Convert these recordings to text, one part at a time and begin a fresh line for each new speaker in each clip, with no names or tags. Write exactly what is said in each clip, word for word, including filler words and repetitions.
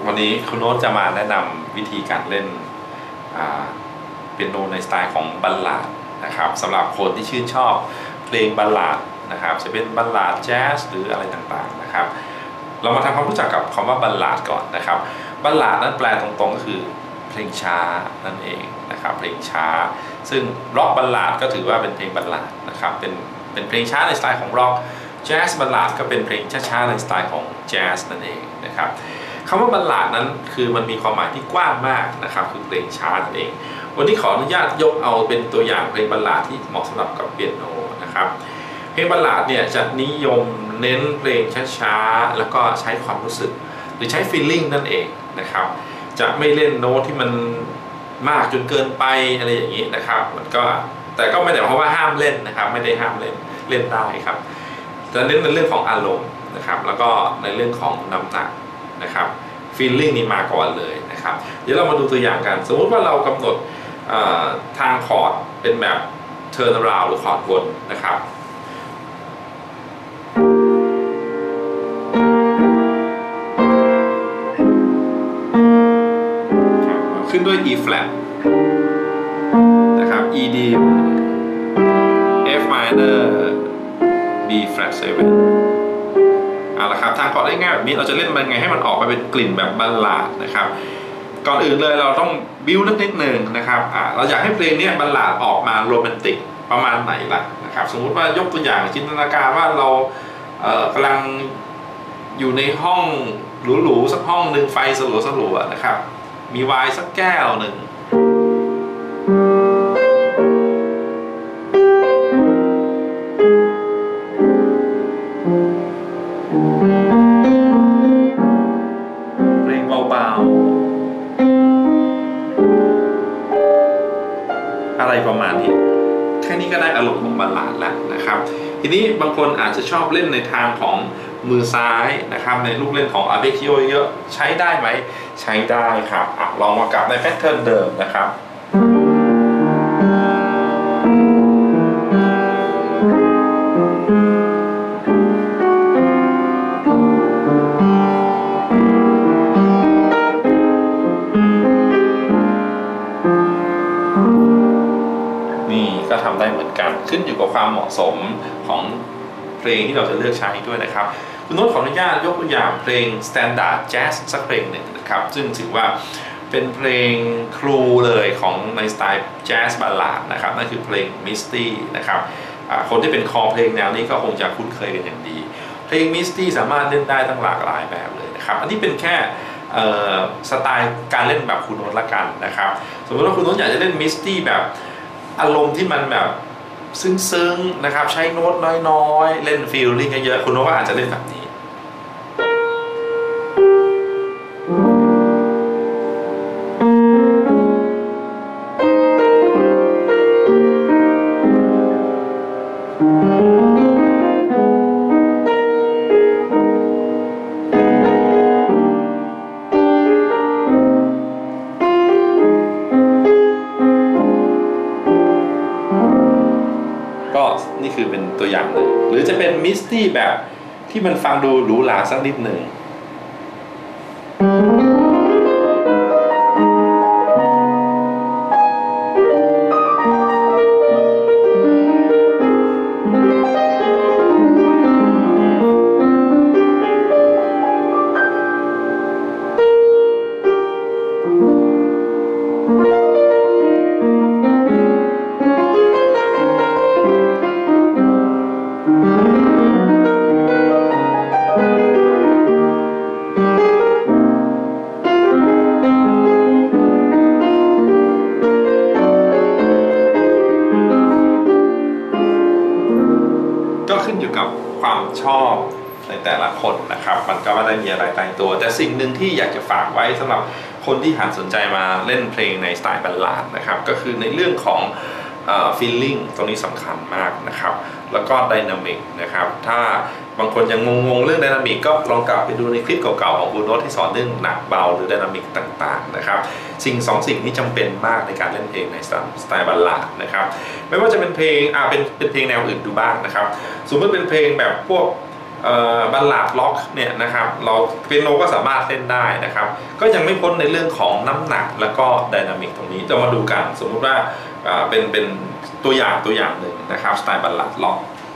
วันนี้คุณโน้ตจะมาแนะนำวิธีการเล่นเปียโนในสไตล์ของบัลลาดนะครับสำหรับคนที่ชื่นชอบเพลงบัลลาดนะครับจะเป็นบัลลาดแจ๊สหรืออะไรต่างๆนะครับเรามาทำความรู้จักกับคำว่าบัลลาดก่อนนะครับบัลลาดนั้นแปลตรงๆก็คือเพลงช้านั่นเองนะครับเพลงช้าซึ่งร็อกบัลลาดก็ถือว่าเป็นเพลงบัลลาดนะครับเป็นเป็นเพลงช้าในสไตล์ของร็อกแจ๊สบัลลาดก็เป็นเพลงช้าๆในสไตล์ของแจ๊สนั่นเองนะครับคำว่าบัลลาดนั้นคือมันมีความหมายที่กว้างมากนะครับคือเพลงช้านั่นเองวันนี้ขออนุญาตยกเอาเป็นตัวอย่างเพลงบัลลาดที่เหมาะสำหรับกับเปียโนนะครับเพลงบัลลาดเนี่ยจะนิยมเน้นเพลงช้าๆแล้วก็ใช้ความรู้สึกหรือใช้ feeling นั่นเองนะครับจะไม่เล่นโน้ตที่มันมากจนเกินไปอะไรอย่างนี้นะครับมันก็แต่ก็ไม่ได้หมายความว่าห้ามเล่นนะครับไม่ได้ห้ามเล่นเล่นได้ครับจะเน้นในเรื่องของอารมณ์นะครับแล้วก็ในเรื่องของน้ำหนักนะครับ feeling นี่มาก่อนเลยนะครับเดี๋ยวเรามาดูตัวอย่างกันสมมุติว่าเรากำหนดทางคอร์ดเป็นแบบ turn around หรือคอร์ดวนนะครับขึ้นด้วย E flat นะครับ E D F minor B flat เซเว่นเอาละครับทางคอร์ดง่ายๆแบบนี้เราจะเล่นมันไงให้มันออกมาเป็นกลิ่นแบบบัลลาดนะครับก่อนอื่นเลยเราต้องบิ้วนิดหนึ่งนะครับอ่าเราอยากให้เพลงนี้บัลลาดออกมาโรแมนติกประมาณไหนล่ะนะครับสมมุติว่ายกตัวอย่างจินตนาการว่าเราเอ่อกำลังอยู่ในห้องหรูๆสักห้องหนึ่งไฟสลัวๆนะครับมีไวน์สักแก้วหนึ่งเพลงเบาๆอะไรประมาณนี้แค่นี้ก็ได้อารมณ์ของบัลลาดแล้วนะครับทีนี้บางคนอาจจะชอบเล่นในทางของมือซ้ายนะครับในลูกเล่นของอาร์เปจิโอเยอะใช้ได้ไหมใช้ได้ครับอลองมากลับในแพทเทิร์นเดิมนะครับนี่ก็ทำได้เหมือนกันขึ้นอยู่กับความเหมาะสมของเพลงที่เราจะเลือกใช้ด้วยนะครับคุณโน้ตขออนุญาตยกตัวอย่างเพลง Standard Jazz สักเพลงหนึ่งนะครับซึ่งถือว่าเป็นเพลงครูเลยของในสไตล์แจ๊สบัลลาดนะครับนั่นคือเพลง Misty นะครับคนที่เป็นคอเพลงแนวนี้ก็คงจะคุ้นเคยกันอย่างดีเพลง Misty สามารถเล่นได้ตั้งหลากหลายแบบเลยนะครับอันนี้เป็นแค่สไตล์การเล่นแบบคุณโน้ตละกันนะครับสมมติว่าคุณโน้ตอยากจะเล่น Misty แบบอารมณ์ที่มันแบบซึ้งๆนะครับใช้โน้ตน้อยๆเล่นฟีลลิ่งเยอะๆคุณโน้ตก็อาจจะเล่นแบบนี้ก็นี่คือเป็นตัวอย่างหนึ่งหรือจะเป็นมิสตี้แบบที่มันฟังดูหรูหราสักนิดหนึ่งขึ้นอยู่กับความชอบในแต่ละคนนะครับมันก็ไม่ได้มีอะไรตายตัวแต่สิ่งหนึ่งที่อยากจะฝากไว้สำหรับคนที่หันสนใจมาเล่นเพลงในสไตล์บัลลาดนะครับก็คือในเรื่องของ feeling ตรงนี้สำคัญมากนะครับแล้วก็ไดนามิกนะครับถ้าบางคนยังงงๆเรื่องไดนามิกก็ลองกลับไปดูในคลิปเก่าๆของคุณโน้ตที่สอนเรื่องหนักเบาหรือไดนามิกต่างๆนะครับสิ่งสองสิ่งนี้จำเป็นมากในการเล่นเพลงในสไตล์บัลลาดนะครับไม่ว่าจะเป็นเพลงอ่าเป็นเป็นเพลงแนวอื่นดูบ้างนะครับสมมติเป็นเพลงแบบพวกบัลลาดล็อกเนี่ยนะครับเราเปียโนก็สามารถเล่นได้นะครับก็ยังไม่พ้นในเรื่องของน้ำหนักแล้วก็ไดนามิกตรงนี้จะมาดูกันสมมุติว่าเป็นเป็นตัวอย่างตัวอย่างหนึ่งนะครับสไตล์บัลลาดล็อก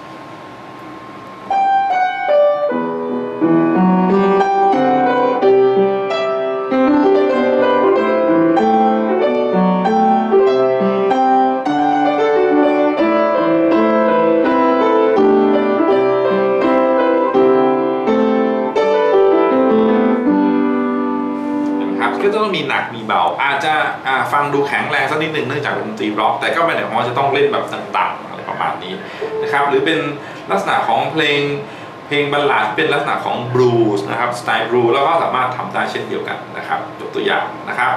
ก็ต้องมีหนักมีเบาอาจจะฟังดูแข็งแรงสักนิดหนึ่งเนื่องจากดนตรีร็อกแต่ก็ไม่ได้หมายว่าจะต้องเล่นแบบต่างๆอะไรประมาณนี้นะครับหรือเป็นลักษณะของเพลงเพลงบัลลาดเป็นลักษณะของบลูส์นะครับสไตล์บลูส์แล้วก็สามารถทำได้เช่นเดียวกันนะครับยกตัวอย่างนะครับ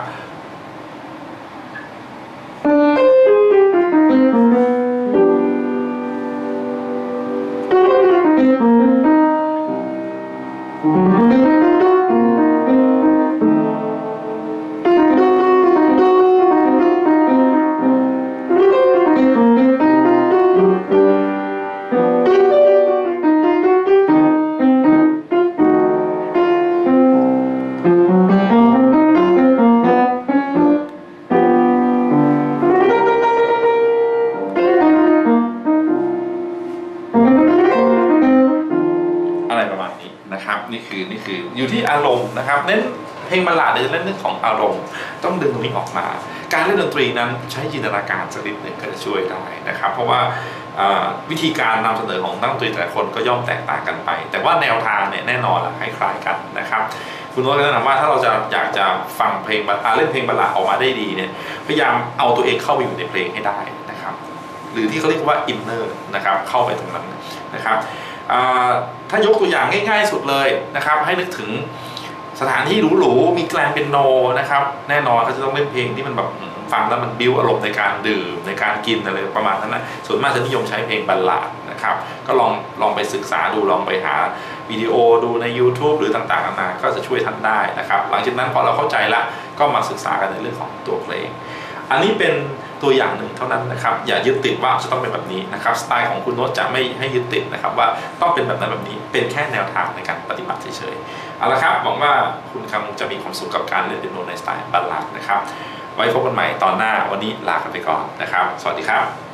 นี่คือนี่คืออยู่ที่อารมณ์นะครับเน้นเพลงบัลลาดจะเล่นเรื่องของอารมณ์ต้องดึงตรงนี้ออกมาการเล่นดนตรีนั้นใช้จินตนาการสักนิดหนึ่งก็จะช่วยได้นะครับเพราะว่าวิธีการนำเสนอของนักดนตรีแต่ละคนก็ย่อมแตกต่างกันไปแต่ว่าแนวทางเนี่ยแน่นอนละคล้ายๆกันนะครับคุณโน้ตก็แนะนำว่าถ้าเราจะอยากจะฟังเพลงเล่นเพลงบัลลาดออกมาได้ดีเนี่ยพยายามเอาตัวเองเข้าไปอยู่ในเพลงให้ได้นะครับหรือที่เขาเรียกว่าอินเนอร์นะครับเข้าไปตรงนั้นนะครับถ้ายกตัวอย่างง่ายๆสุดเลยนะครับให้นึกถึงสถานที่หรูๆมีแกลนเปียโนนะครับแน่นอนเขาจะต้องเล่นเพลงที่มันแบบฟังแล้วมันบิ้วอารมณ์ในการดื่มในการกินอะไรประมาณนั้นนะส่วนมากจะนิยมใช้เพลงบัลลาดนะครับก็ลองลองไปศึกษาดูลองไปหาวิดีโอดูใน ยูทูบ หรือต่างๆนานาก็จะช่วยท่านได้นะครับหลังจากนั้นพอเราเข้าใจแล้วก็มาศึกษากันในเรื่องของตัวเพลงอันนี้เป็นตัวอย่างหนึ่งเท่านั้นนะครับอย่ายึดติดว่าจะต้องเป็นแบบนี้นะครับสไตล์ของคุณโน้ตจะไม่ให้ยึดติดนะครับว่าต้องเป็นแบบนั้นแบบนี้เป็นแค่แนวทางในการปฏิบัติเฉยๆเอาละครับหวังว่าคุณคงจะมีความสุขกับการเล่นเปียโนในสไตล์บัลลาดนะครับไว้พบกันใหม่ตอนหน้าวันนี้ลากันไปก่อนนะครับสวัสดีครับ